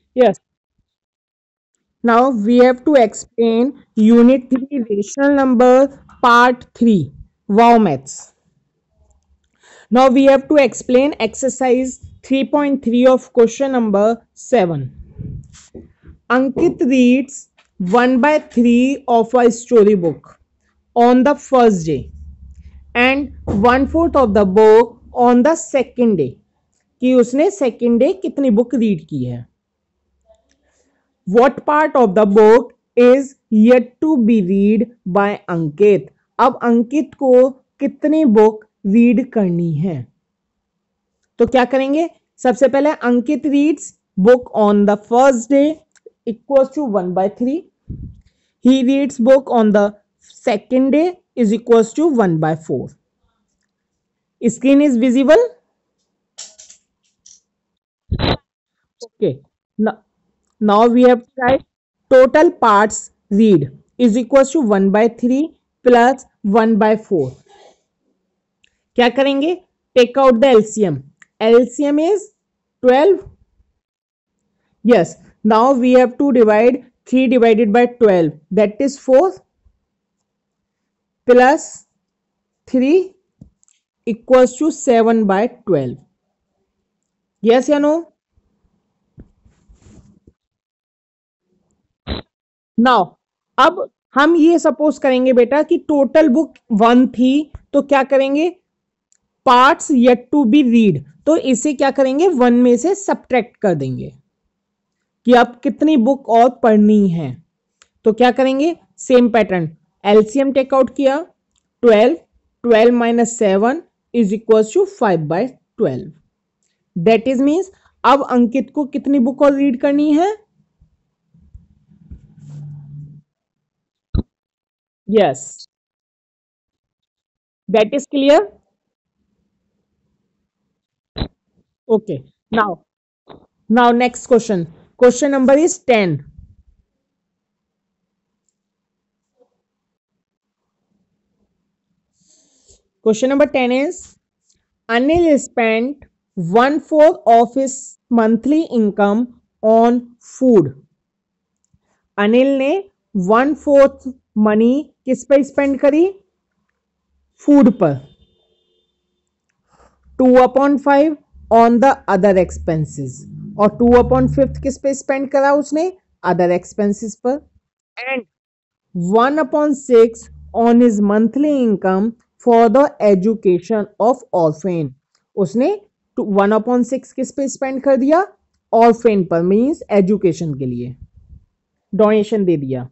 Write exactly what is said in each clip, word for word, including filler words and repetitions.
Yes. Now we have to explain Unit three Rational Number Part three. Wow Maths. Now we have to explain exercise three point three of question number seven. Ankit reads one by three of a storybook on the first day and one fourth of the book on the second day. कि उसने second day कितनी book read की है. What part of the book is yet to be read by अंकित. अब अंकित को कितनी book read करनी है. तो क्या करेंगे. सबसे पहले Ankit reads book on the first day equals to one by three. He reads book on the second day is equals to one by four. Screen is visible. Okay. Now, now we have to write total parts read is equals to one by three plus one by four. क्या करेंगे. Take out the L C M. L C M is twelve. Yes. Now we have to divide three divided by twelve. That is four plus three equals to seven by twelve. Yes या no? Now अब हम ये suppose करेंगे बेटा कि total book one थी. तो क्या करेंगे. Parts yet to be read. तो इसे क्या करेंगे. वन में से सब्ट्रैक्ट कर देंगे कि अब कितनी बुक और पढ़नी है. तो क्या करेंगे. Same pattern. एलसीएम टेकआउट किया. Twelve twelve minus seven is equal to five by twelve. That is means अब अंकित को कितनी बुक और रीड करनी है. Yes, that is clear. Okay. Now, now next question. Question number is ten. Question number ten is Anil spent one fourth of his monthly income on food. Anil ने one fourth money किस पर spend करी. Food पर. Two upon five on the other expenses. और two upon fifth किस पे spend करा उसने. अदर एक्सपेंसेस पर. And one upon six on his monthly income for the education of orphan. उसने वन अपॉन सिक्स किस पे स्पेंड कर दिया. ऑर्फेन पर. मीन्स एजुकेशन के लिए डोनेशन दे दिया.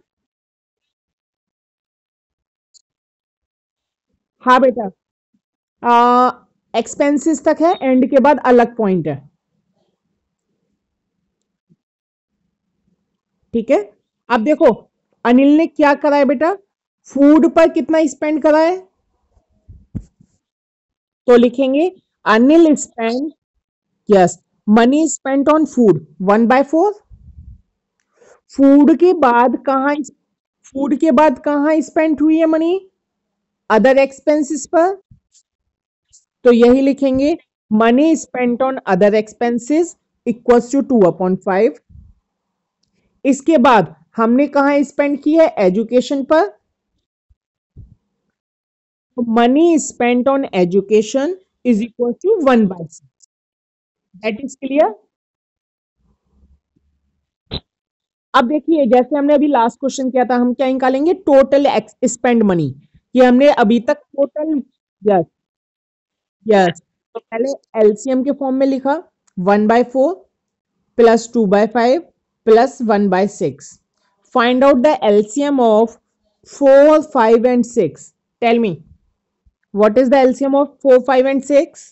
हाँ बेटा. एक्सपेंसेस तक है. एंड के बाद अलग पॉइंट है. ठीक है. अब देखो अनिल ने क्या करा है बेटा. फूड पर कितना स्पेंड करा है. तो लिखेंगे Anil spend. Yes. Money spent on food one by four. Food के बाद कहां फूड के बाद कहां स्पेंड हुई है मनी. अदर एक्सपेंसेस पर. तो यही लिखेंगे money spent on other expenses equals to two upon five. इसके बाद हमने कहा स्पेंड की है. एजुकेशन पर. Money spent on education is equal to one by six. That is clear. अब देखिए जैसे हमने अभी लास्ट क्वेश्चन किया था. हम क्या निकालेंगे. Total spend money. ये हमने अभी तक टोटल. Yes yes. तो पहले एलसीएम के फॉर्म में लिखा. One by four plus two by five plus one by six. Find out the LCM of four five and six. Tell me what is the LCM of four five and six.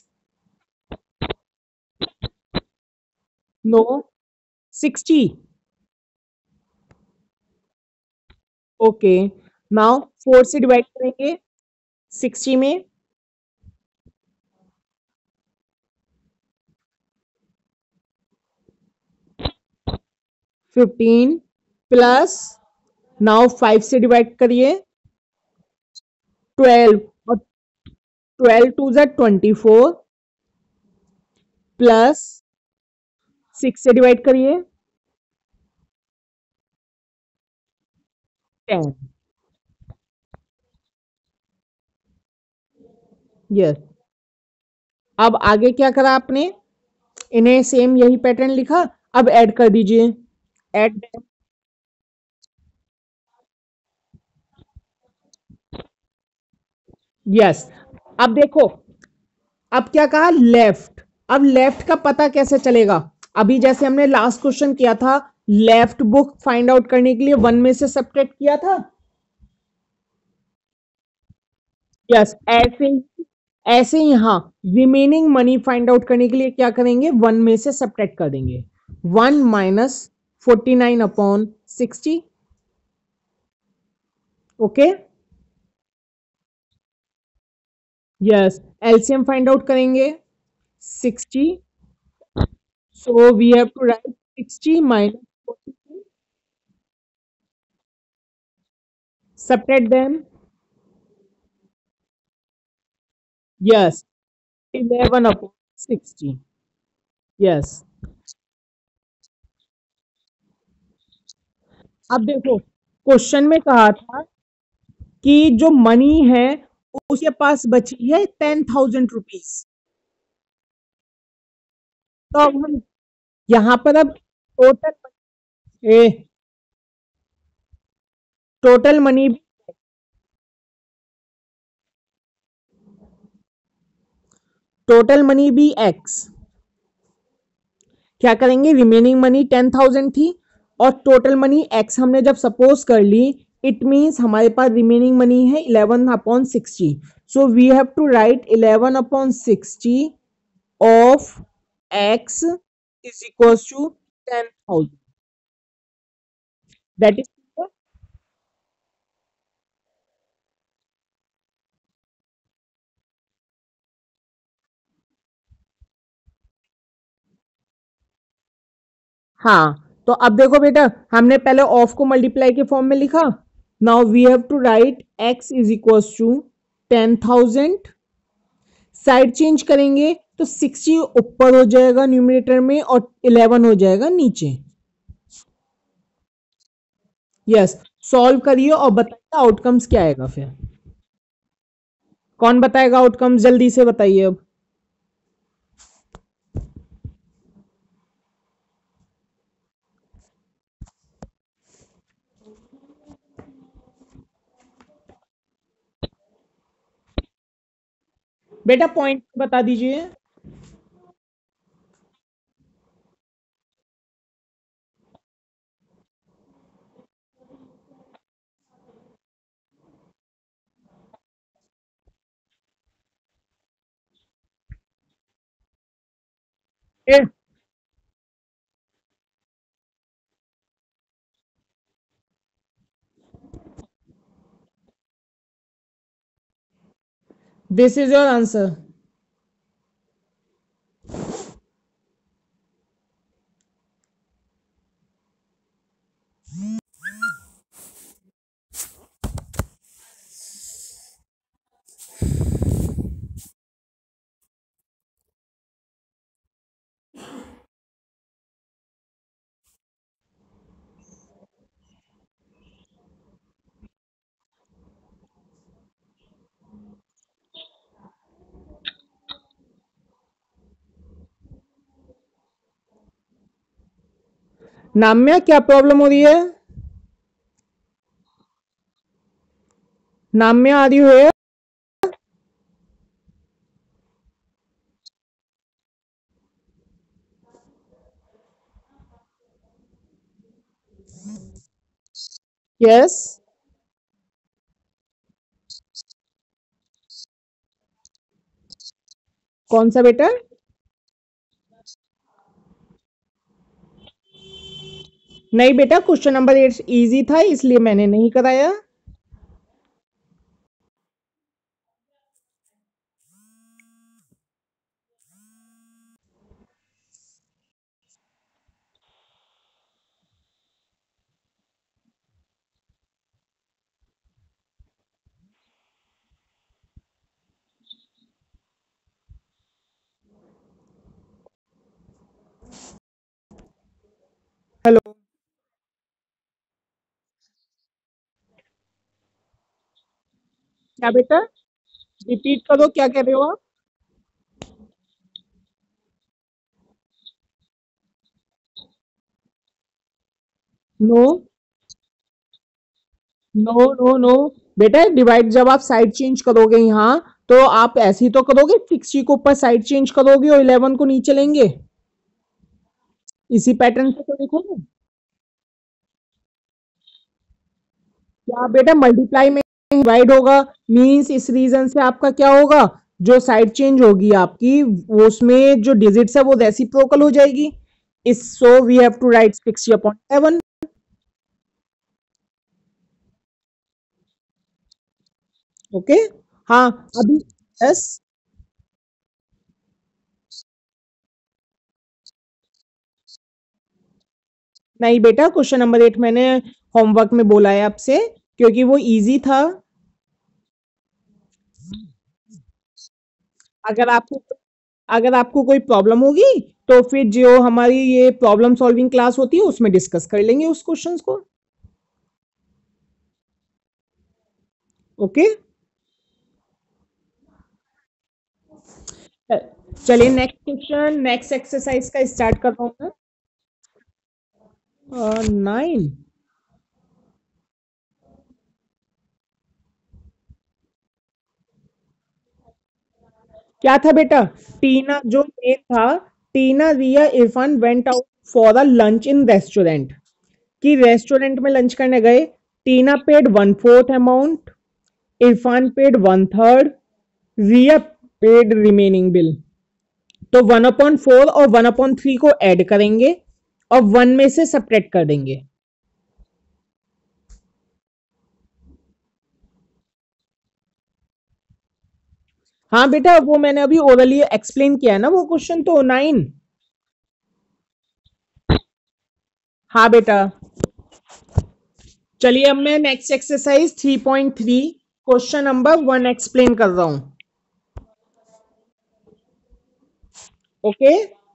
No. Sixty. Okay. Now four से divide करेंगे sixty में. Fifteen plus. Now five से divide करिए. Twelve. और twelve two ज़ा twenty four plus six से divide करिए. Ten. Yes. अब आगे क्या करा आपने, इन्हें सेम यही पैटर्न लिखा, अब ऐड कर दीजिए। ऐड। यस। अब देखो, अब क्या कहा, लेफ्ट। अब लेफ्ट का पता कैसे चलेगा, अभी जैसे हमने लास्ट क्वेश्चन किया था, लेफ्ट बुक फाइंड आउट करने के लिए वन में से सब्ट्रैक्ट किया था। यस, ऐसे ही, ऐसे ही हाँ, रिमेनिंग मनी फाइंड आउट करने के लिए क्या करेंगे, वन में से सब्ट्रैक्ट कर देंगे। One minus forty nine upon sixty. Okay. Yes, LCM find out करेंगे, sixty. So we have to write sixty minus forty, subtract them. Yes, eleven upon sixty. Yes. अब देखो, क्वेश्चन में कहा था कि जो मनी है उसके पास बची है टेन थाउजेंड रुपीज। तो अब हम यहाँ पर अब total, a total money, total money भी एक्स, क्या करेंगे, रिमेनिंग मनी टेन थाउजेंड थी और टोटल मनी एक्स हमने जब सपोज कर ली, इट मीन्स हमारे पास रिमेनिंग मनी है eleven upon sixty. So we have to write eleven upon sixty of x is equal to ten thousand. That is, हाँ, तो अब देखो बेटा, हमने पहले ऑफ को मल्टीप्लाई के फॉर्म में लिखा, now we have to write x is equal to ten thousand. Side change करेंगे तो सिक्सटी ऊपर हो जाएगा न्यूमरेटर में और इलेवन हो जाएगा नीचे। यस। सॉल्व करिए और बताइए आउटकम्स क्या आएगा फिर। कौन बताएगा आउटकम्स, जल्दी से बताइए अब। बेटा पॉइंट बता दीजिए। This is your answer. Namya क्या प्रॉब्लम हो रही है, नाम्या आ रही है। यस। कौन सा बेटा, नहीं बेटा क्वेश्चन नंबर एट इजी था इसलिए मैंने नहीं कराया। हेलो। क्या बेटा, रिपीट करो, क्या कह रहे हो आप? नो नो नो नो बेटा, डिवाइड जब आप साइड चेंज करोगे यहाँ, तो आप ऐसे ही तो करोगे, सिक्सटी को ऊपर साइड चेंज करोगे और इलेवन को नीचे लेंगे, इसी पैटर्न से तो देखोगे। क्या बेटा, मल्टीप्लाई में डिवाइड होगा, मींस इस रीजन से आपका क्या होगा, जो साइड चेंज होगी आपकी, वो उसमें जो डिजिट्स है वो रेसिप्रोकल हो जाएगी। इस so we have to write sixty upon seven. Okay. हाँ अभी, यस। नहीं बेटा, क्वेश्चन नंबर एट मैंने होमवर्क में बोला है आपसे, क्योंकि वो इजी था। अगर आपको अगर आपको कोई प्रॉब्लम होगी, तो फिर जो हमारी ये प्रॉब्लम सॉल्विंग क्लास होती है उसमें डिस्कस कर लेंगे उस क्वेश्चंस को। ओके। चलिए नेक्स्ट क्वेश्चन, नेक्स्ट एक्सरसाइज का स्टार्ट कर रहा हूँ मैं। नाइन। क्या था बेटा, टीना जो मेन था, Tina Riya Irfan went out for a lunch in restaurant, कि रेस्टोरेंट में लंच करने गए। Tina paid one fourth amount, Irfan paid one third, Riya paid remaining bill. तो वन अपॉन फोर और वन अपॉन थ्री को ऐड करेंगे और वन में से सब्ट्रैक्ट कर देंगे। हाँ बेटा, वो मैंने अभी ओरली एक्सप्लेन किया है ना वो क्वेश्चन, तो नाइन। हाँ बेटा। चलिए अब मैं next exercise three point three question number one explain कर रहा हूं। Okay.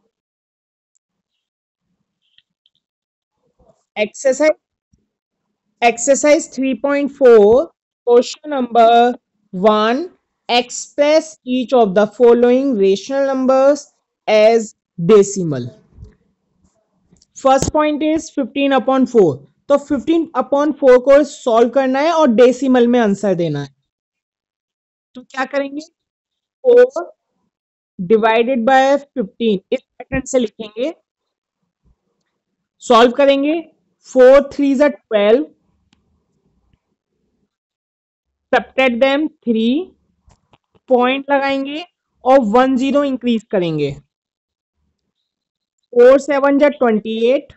Exercise exercise three point four question number one, express each of the following rational numbers as decimal. First point is fifteen upon four, तो fifteen upon four को solve करना है और decimal में answer देना है। तो क्या करेंगे, फोर डिवाइडेड बाय फिफ्टीन इस पैटर्न से लिखेंगे, सॉल्व करेंगे। फोर थ्री ज़ा twelve, subtract them three, point लगाएंगे और वन जीरो इंक्रीज करेंगे। फोर सेवन ज़ा ट्वेंटी एट,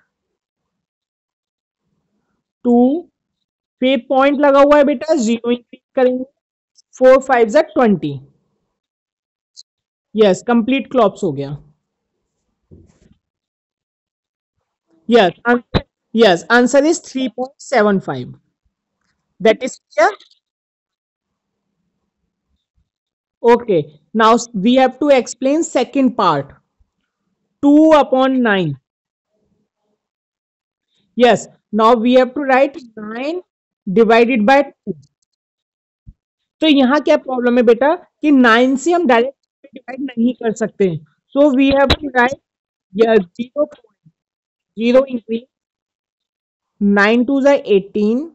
टू, फिर पॉइंट लगा हुआ है बेटा, जीरो इंक्रीज करेंगे। फोर फाइव ज़ा ट्वेंटी। यस, कंप्लीट क्लॉप्स हो गया। Yes answer, yes answer is three point seven five. That is clear. Okay, now we have to explain second part, two upon nine. Yes, now we have to write nine divided by two. तो यहाँ क्या problem है बेटा, कि nine से हम direct divide नहीं कर सकते, so we have to write zero, zero increase, nine two ज़ा एटीन,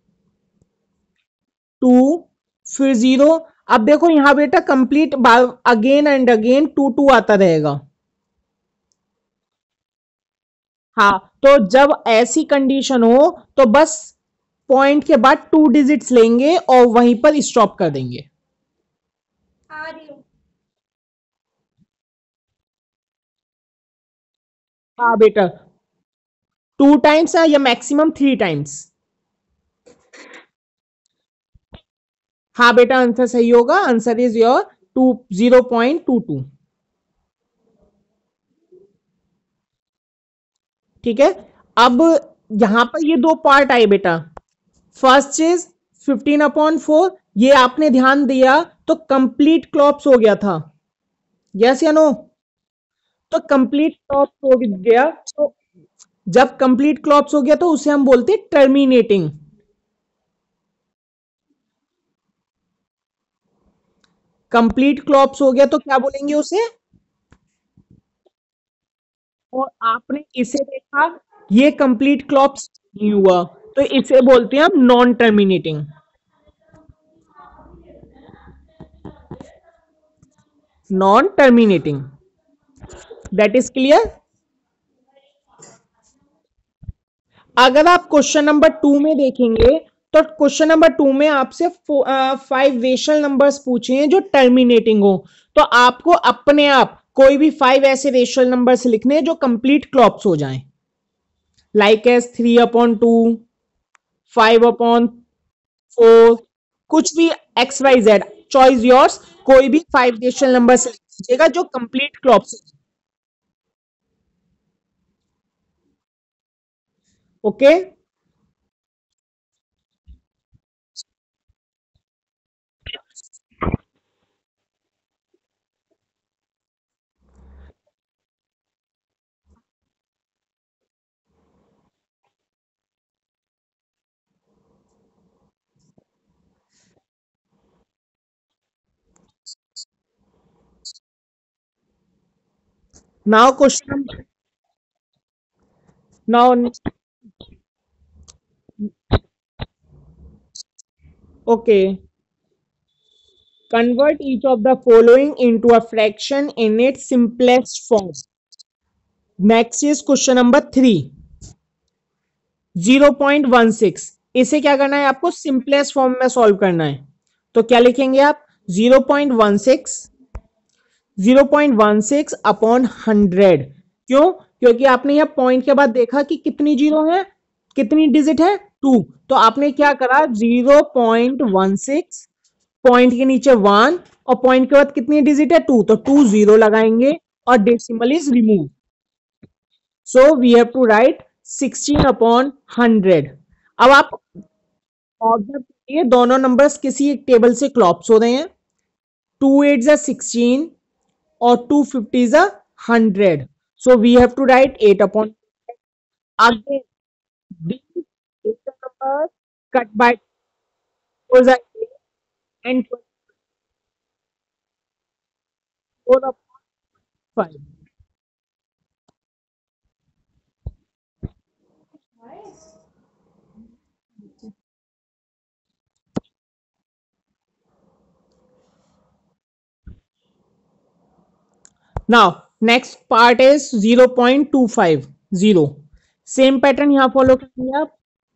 टू, फिर जीरो। अब देखो यहाँ बेटा complete again and again two two आता रहेगा। हाँ, तो जब ऐसी कंडीशन हो, तो बस पॉइंट के बाद टू डिजिट्स लेंगे और वहीं पर स्टॉप कर देंगे। हाँ बेटा, टू टाइम्स या मैक्सिमम थ्री टाइम्स। हाँ बेटा, आंसर सही होगा, answer is your two zero point two two. ठीक है। अब यहां पर ये दो पार्ट आए बेटा, first is fifteen upon four, ये आपने ध्यान दिया तो कंप्लीट क्लॉप्स हो गया था, यस या नो। तो कंप्लीट क्लॉप्स हो गया, तो जब कंप्लीट क्लॉप्स हो गया तो उसे हम बोलते हैं टर्मिनेटिंग। कंप्लीट क्लॉप्स हो गया तो क्या बोलेंगे उसे? और आपने इसे देखा, ये कंप्लीट क्लॉप्स नहीं हुआ, तो इसे बोलते हैं हम non terminating. Non terminating, that is clear. अगर आप क्वेश्चन नंबर टू में देखेंगे तो क्वेश्चन नंबर टू में आपसे फाइव रेशनल नंबर्स पूछे हैं जो टर्मिनेटिंग हो, तो आपको अपने आप कोई भी फाइव ऐसे रेशनल नंबर्स लिखने हैं जो कंप्लीट क्लॉप्स हो जाएं, like as three upon two, five upon four, कुछ भी, x y z, choice yours, कोई भी फाइव रेशनल नंबर से लिख दीजिएगा जो कंप्लीट क्लॉप्स। Okay, now question, now, okay, convert each of the following into a fraction in its simplest form. Next is question number three, zero point one six. इसे क्या करना है, आपको सिंपलेस्ट फॉर्म में सॉल्व करना है। तो क्या लिखेंगे आप, zero point one six, zero point one six upon hundred. क्यों? क्योंकि आपने यह पॉइंट के बाद देखा कि कितनी जीरो है, कितनी डिजिट है, टू। तो आपने क्या करा, zero point one six, point के नीचे वन, और पॉइंट के बाद कितनी डिजिट है, टू, तो टू जीरो लगाएंगे और decimal is remove. So we have to write sixteen upon hundred. अब आप ऑब्जर्व करिए, दोनों नंबर्स किसी एक टेबल से क्लॉप्स हो रहे हैं। टू एट जा सिक्सटीन और टू फिफ्टी जा hundred, so we have to write eight upon, again number cut by four जा eight and four upon five. Now next part is zero point two five zero. Same pattern यहां follow करेंगे आप,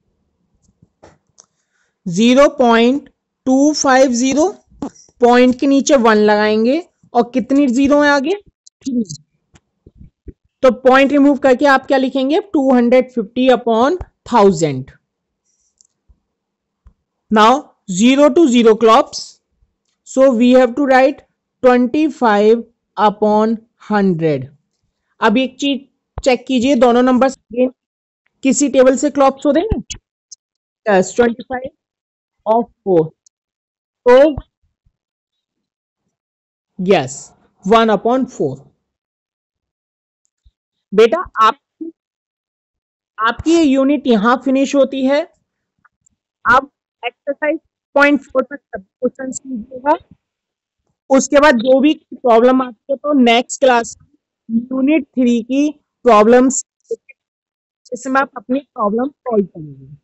zero point two five zero, point के नीचे one लगाएंगे और कितनी zero है आगे, थ्री। तो पॉइंट रिमूव करके आप क्या लिखेंगे, two hundred fifty upon thousand. Now zero two zero क्लॉप्स, so we have to write twenty five upon hundred. अब एक चीज चेक कीजिए, दोनों नंबर किसी टेबल से क्लॉप्स हो रहे हैं। Yes, twenty five of four, तो यस, वन अपॉन फोर। बेटा आप, आपकी ये यूनिट यहां फिनिश होती है। आप एक्सरसाइज पॉइंट फोर तक क्वेश्चन कीजिएगा, उसके बाद जो भी प्रॉब्लम आती है तो नेक्स्ट क्लास यूनिट थ्री की प्रॉब्लम्स, जिसमें आप अपनी प्रॉब्लम सॉल्व करेंगे।